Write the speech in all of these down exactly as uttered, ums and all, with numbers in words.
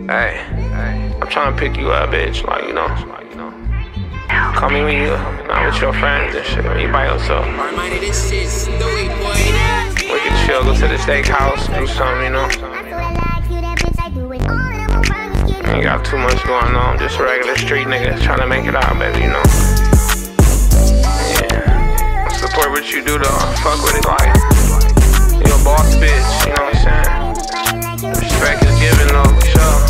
Hey, I'm trying to pick you up, bitch. Like, you know, call me when you not with your friends and shit. When you by yourself. We can chill, go to the steakhouse, do something, you know. Ain't got too much going on, just a regular street nigga trying to make it out, baby, you know. Yeah, support what you do though, fuck with it like you a boss bitch, you know what I'm saying? Respect is given though, for sure.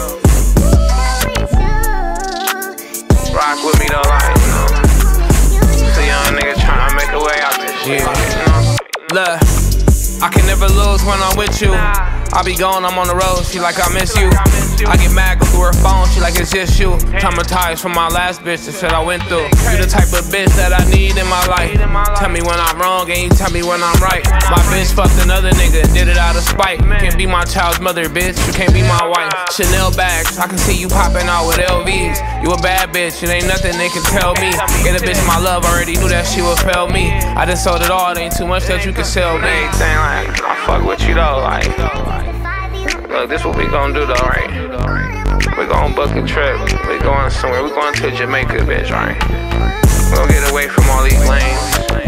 Rock with me though, like, you know. It's a young nigga trying to make a way out this shit, like, you know. Look, I can never lose when I'm with you. I be gone, I'm on the road, she like I miss you. I get mad, go through her phone, she like it's just you. Traumatized from my last bitch, the shit I went through. You the type of bitch that I need in my life. Tell me when I'm wrong and you tell me when I'm right. My bitch fucked another nigga, did it out of spite. Can't be my child's mother, bitch, you can't be my wife. Chanel bags, I can see you popping out with L Vs. You a bad bitch, it ain't nothing they can tell me. Get a bitch my love, already knew that she would fail me. I just sold it all, it ain't too much that you can sell me. Anything like, I fuck with you though, like. Look, this what we gon' do though, right? We gon' book a trip. We going somewhere. We going to Jamaica, bitch, right? We gon' get away from all these lanes.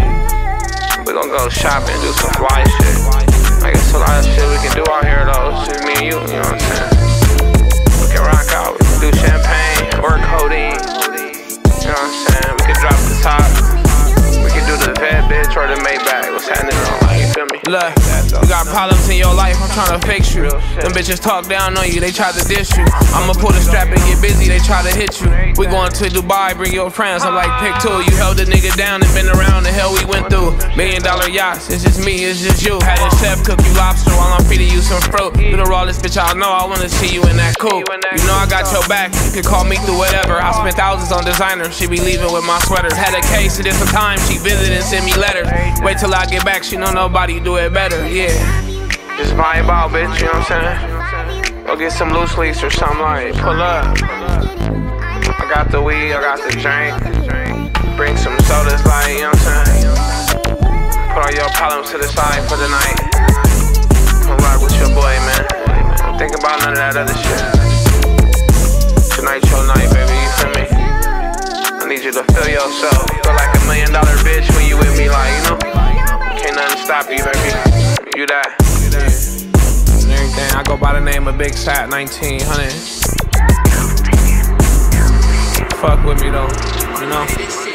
We gon' go shopping, do some fly shit. Like, it's a lot of shit we can do out here though. It's just me and you, you know what I'm saying? We can rock out. We can do champagne or codeine. You know what I'm saying? We can drop the top. We can do the Vet, bitch, or the Maybach. What's happening though? Like, you feel me? Look, you got problems in your life, I'm tryna fix you. Them bitches talk down on you, they try to diss you. I'ma pull the strap and get busy, they try to hit you. We going to Dubai, bring your friends, I'm like pick two. You held a nigga down and been around the hell we went through. Million dollar yachts, it's just me, it's just you. Had a chef cook you lobster while I'm feeding you some fruit. You the rawest bitch I know, I wanna see you in that coupe. You know I got your back, you can call me through whatever. I spent thousands on designer, she be leaving with my sweaters. Had a case of different time, she visit and send me letters. Wait till I get back, she know nobody do it better, yeah. Just vibe out, bitch, you know what I'm saying? Go get some loose leaks or something like, pull up. I got the weed, I got the drink. Bring some sodas like, you know what I'm saying? Put all your problems to the side for the night. Come rock with your boy, man. Don't think about none of that other shit. Tonight your night, baby, you feel me? I need you to feel yourself. Feel like a million dollar bitch when you with me, like, you know? Can't nothing stop you, baby. You that. And everything. I go by the name of Big Sat nineteen hundred. Fuck with me though, you know?